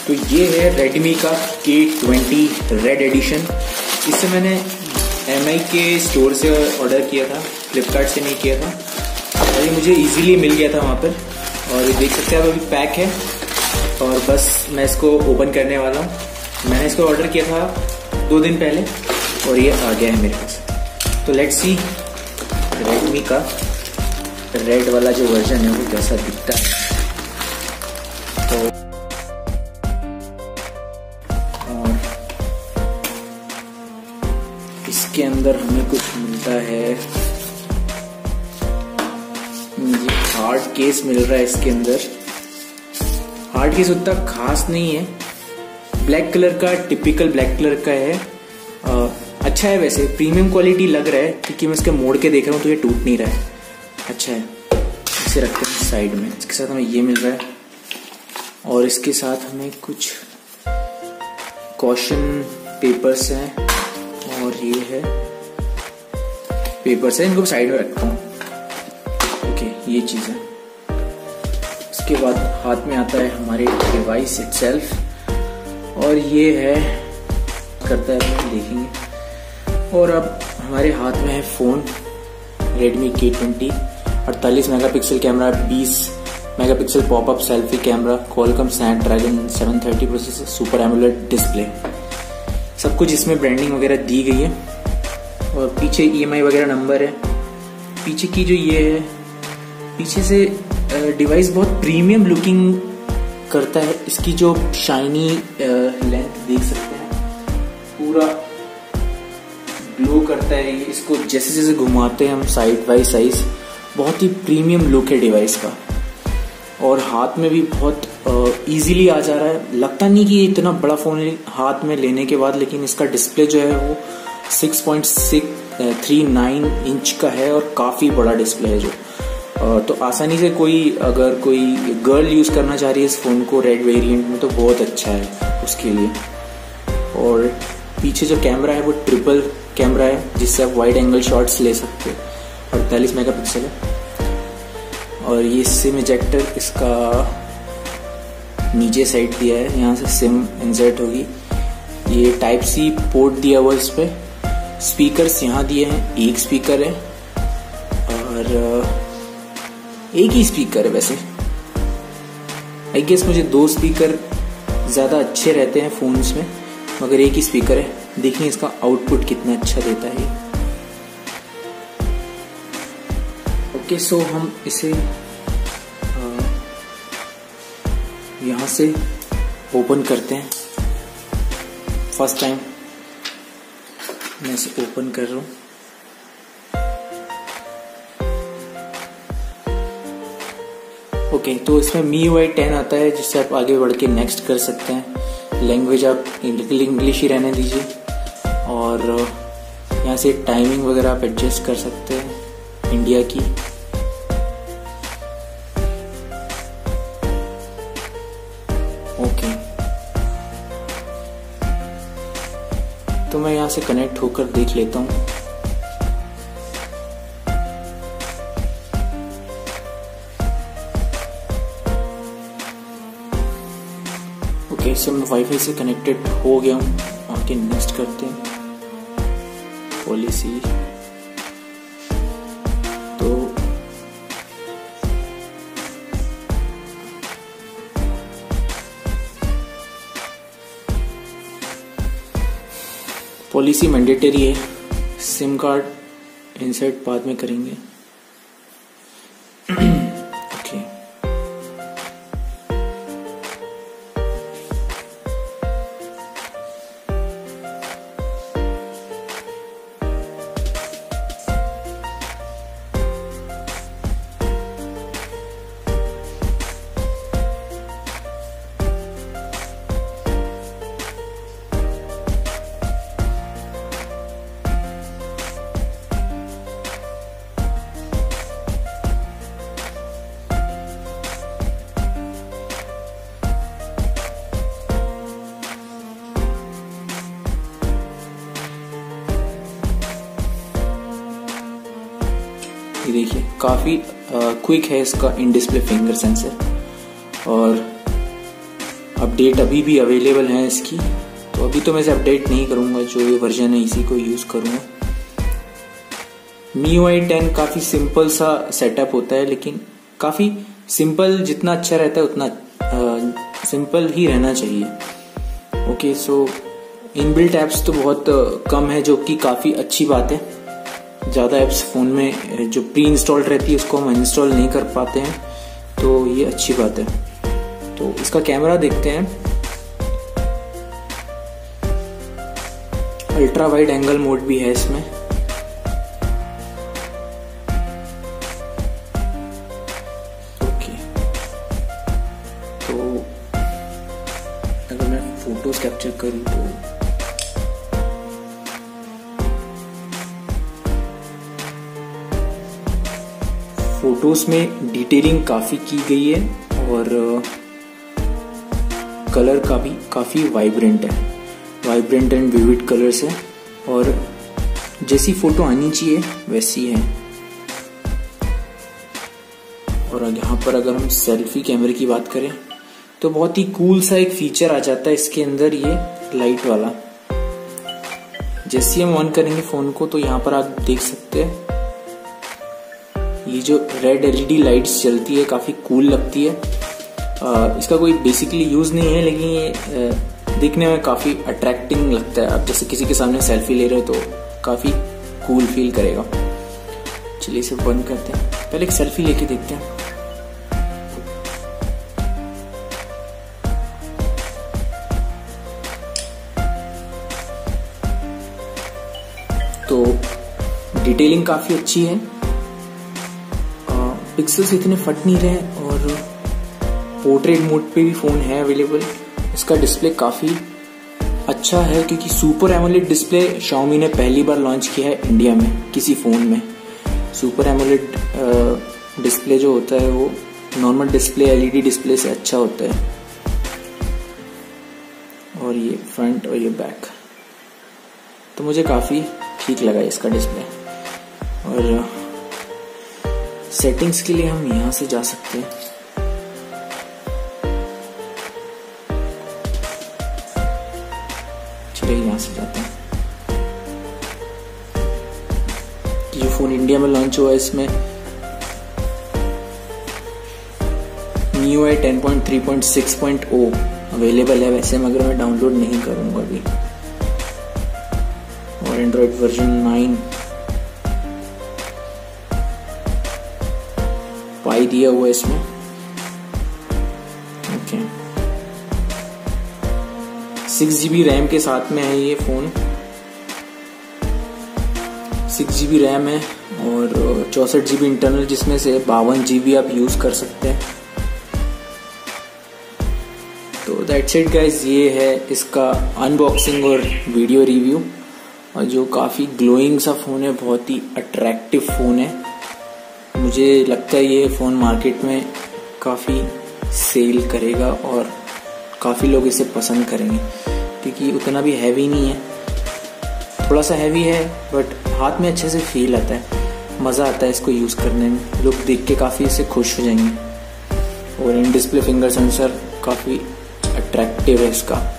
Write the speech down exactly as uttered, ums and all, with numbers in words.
तो ये है Redmi का के ट्वेंटी रेड एडिशन। इसे मैंने एम आई के स्टोर से ऑर्डर किया था, फ्लिपकार्ट से नहीं किया था, और ये मुझे इजीली मिल गया था वहाँ पर। और ये देख सकते हैं आप, अभी पैक है और बस मैं इसको ओपन करने वाला हूँ। मैंने इसको ऑर्डर किया था दो दिन पहले और ये आ गया है मेरे पास। तो लेट्स सी Redmi का रेड वाला जो वर्जन है वो कैसा दिखता है। तो और इसके अंदर हमें कुछ मिलता है, मुझे हार्ड केस मिल रहा है। इसके अंदर हार्ड केस उतना खास नहीं है, ब्लैक कलर का, टिपिकल ब्लैक कलर का है। आ, अच्छा है, वैसे प्रीमियम क्वालिटी लग रहा है क्योंकि मैं इसके मोड़ के देख रहा हूँ तो ये टूट नहीं रहा है, अच्छा है। इसे रखते हैं साइड में। इसके साथ हमें ये मिल रहा है और इसके साथ हमें कुछ कॉशन पेपर्स हैं और ये है पेपर्स है, इनको साइड में रखता हूँ। ओके, ये चीज़ है। उसके बाद हाथ में आता है हमारे डिवाइस इटसेल्फ और ये है करता है, हम देखेंगे। और अब हमारे हाथ में है फ़ोन Redmi के ट्वेंटी, अड़तालीस मेगापिक्सल कैमरा, बीस megapixel popup selfie camera, Qualcomm Snapdragon seven thirty processor, super AMOLED display, सब कुछ इसमें ब्रांडिंग वगैरह दी गई है। और पीछे ई एम आई वगैरह नंबर है। पीछे की जो ये है, पीछे से डिवाइस बहुत प्रीमियम लुकिंग करता है। इसकी जो शाइनी लेंथ देख सकते हैं, पूरा ग्लो करता है। इसको जैसे जैसे घुमाते हैं हम साइड बाई साइज, बहुत ही प्रीमियम लुक है डिवाइस का। और हाथ में भी बहुत इजीली आ जा रहा है। लगता नहीं कि इतना बड़ा फोन हाथ में लेने के बाद, लेकिन इसका डिस्प्ले जो है वो six point three nine inch का है और काफी बड़ा डिस्प्ले है जो, तो आसानी से कोई अगर कोई गर्ल यूज करना चाह रही है इस फोन को रेड वेरिएंट में तो बहुत अच्छा है उसके लिए। और पीछे जो कैमरा है वो ट्रिपल कैमरा है जिससे आप वाइड एंगल शॉट्स ले सकते हैं, अड़तालीस मेगापिक्सल है। और ये सिम इजेक्टर इसका नीचे साइड दिया है, यहाँ से सिम इंसर्ट होगी। ये टाइप सी पोर्ट दिया हुआ इस पे। स्पीकर्स यहाँ दिए हैं, एक स्पीकर है और एक ही स्पीकर है। वैसे आई गेस मुझे दो स्पीकर ज्यादा अच्छे रहते हैं फोन्स में, मगर एक ही स्पीकर है। देखिए इसका आउटपुट कितना अच्छा देता है। ओके, सो हम इसे यहाँ से ओपन करते हैं। फर्स्ट टाइम मैं इसे ओपन कर रहा हूँ। ओके okay, तो इसमें मी यू आई टेन आता है जिससे आप आगे बढ़ के नेक्स्ट कर सकते हैं। लैंग्वेज आप इंग्लिश ही रहने दीजिए और यहाँ से टाइमिंग वगैरह आप एडजस्ट कर सकते हैं इंडिया की। ओके, तो मैं यहाँ से कनेक्ट होकर देख लेता हूँ। ओके, सो मैं वाईफाई से कनेक्टेड हो गया हूँ। आगे नेक्स्ट करते हैं पॉलिसी। तो पॉलिसी मैंडेटरी है, सिम कार्ड इंसर्ट बाद में करेंगे। ओके, ये देखिए काफ़ी क्विक है इसका इन डिस्प्ले फिंगर सेंसर। और अब अपडेट अभी भी अवेलेबल हैं इसकी, तो अभी तो मैं इसे अपडेट नहीं करूँगा, जो ये वर्जन है इसी को यूज़ करूँगा। मी यू आई टेन काफ़ी सिंपल सा सेटअप होता है, लेकिन काफ़ी सिंपल जितना अच्छा रहता है उतना सिंपल ही रहना चाहिए। ओके, सो इनबिल्ट ऐप्स तो बहुत कम है, जो कि काफ़ी अच्छी बात है। ज़्यादा ऐप्स फ़ोन में जो प्री इंस्टॉल्ड रहती है उसको हम इंस्टॉल नहीं कर पाते हैं, तो ये अच्छी बात है। तो इसका कैमरा देखते हैं। अल्ट्रा वाइड एंगल मोड भी है इसमें। ओके, तो अगर मैं फोटोज कैप्चर करूं तो फोटोज में डिटेलिंग काफी की गई है और कलर का भी काफी वाइब्रेंट है, वाइब्रेंट एंड विविड कलर्स है, और जैसी फोटो आनी चाहिए वैसी है। और यहाँ पर अगर हम सेल्फी कैमरे की बात करें तो बहुत ही कूल सा एक फीचर आ जाता है इसके अंदर, ये लाइट वाला। जैसे हम ऑन करेंगे फोन को तो यहाँ पर आप देख सकते हैं ये जो रेड एलईडी लाइट्स चलती है, काफी कूल लगती है। आ, इसका कोई बेसिकली यूज नहीं है, लेकिन ये आ, दिखने में काफी अट्रैक्टिंग लगता है। आप जैसे किसी के सामने सेल्फी ले रहे हो तो काफी कूल फील करेगा। चलिए इसे बंद करते हैं, पहले एक सेल्फी लेके देखते हैं। तो डिटेलिंग काफी अच्छी है, पिक्सल्स इतने फट नहीं रहे, और पोर्ट्रेट मोड पे भी फोन है अवेलेबल। इसका डिस्प्ले काफी अच्छा है, क्योंकि सुपर एमोलेड डिस्प्ले Xiaomi ने पहली बार लॉन्च किया है इंडिया में किसी फोन में। सुपर एमोलेड डिस्प्ले जो होता है वो नॉर्मल डिस्प्ले एलईडी डिस्प्ले से अच्छा होता है। और ये फ्रंट और ये बैक, तो मुझे काफी ठीक लगा इसका डिस्प्ले। और सेटिंग्स के लिए हम यहां से जा सकते हैं। चलिए यहां से जाते हैं। ये फोन इंडिया में लॉन्च हुआ है, इसमें Mi U I ten point three point six point O available है वैसे, मगर मैं डाउनलोड नहीं करूंगा अभी। और एंड्रॉइड वर्जन नाइन पाई दिया हुआ है इसमें। ओके, सिक्स जीबी रैम के साथ में है ये फोन। सिक्स जीबी रैम है और चौसठ जीबी इंटरनल, जिसमें से बावन जीबी आप यूज कर सकते हैं। तो दैट्स इट गाइस, ये है इसका अनबॉक्सिंग और वीडियो रिव्यू। और जो काफी ग्लोइंग सा फोन है, बहुत ही अट्रैक्टिव फोन है। मुझे लगता है ये फ़ोन मार्केट में काफ़ी सेल करेगा और काफ़ी लोग इसे पसंद करेंगे, क्योंकि उतना भी हैवी नहीं है। थोड़ा सा हैवी है बट हाथ में अच्छे से फील आता है, मज़ा आता है इसको यूज़ करने में। लोग देख के काफ़ी इसे खुश हो जाएंगे। और इन डिस्प्ले फिंगर सेंसर काफ़ी अट्रैक्टिव है इसका।